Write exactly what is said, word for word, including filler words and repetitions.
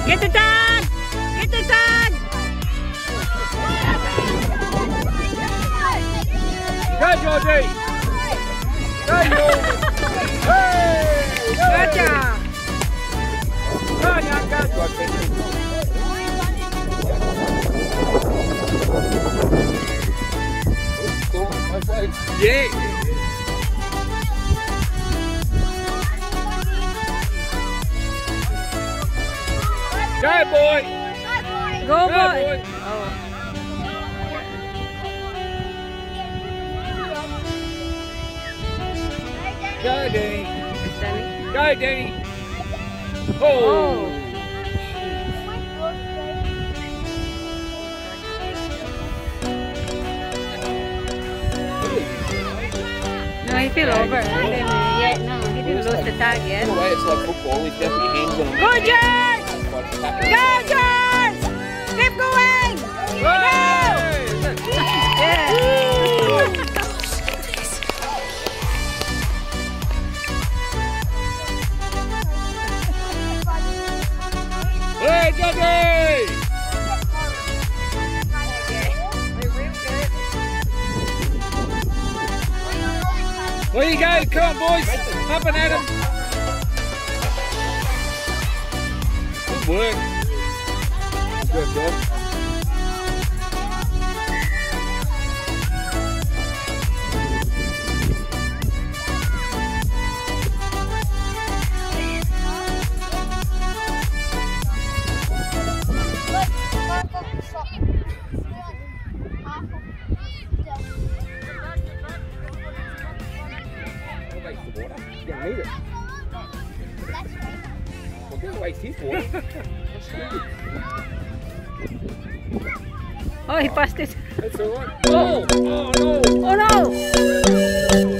Get the tag! Get the tag! Go, Georgie! Go, you! Hey! Gotcha! Go on, young, go. Yeah! Go, boy! Go, Go, boy! boy! Oh. Go, Danny! Danny? Go, Danny! Oh! Oh. No, he fell over. He didn't yet. No, he didn't lose the tag yet. In a way, it's like football. He's got your hands on him. Go, George! Go, George! Keep going! Go! Yeah. Hey, Johnny! There you go, come on boys, up and at him. Good work. Good work, John. You don't need it. Well, don't waste his water. Oh, he passed it. That's alright. Oh! Oh no! Oh no!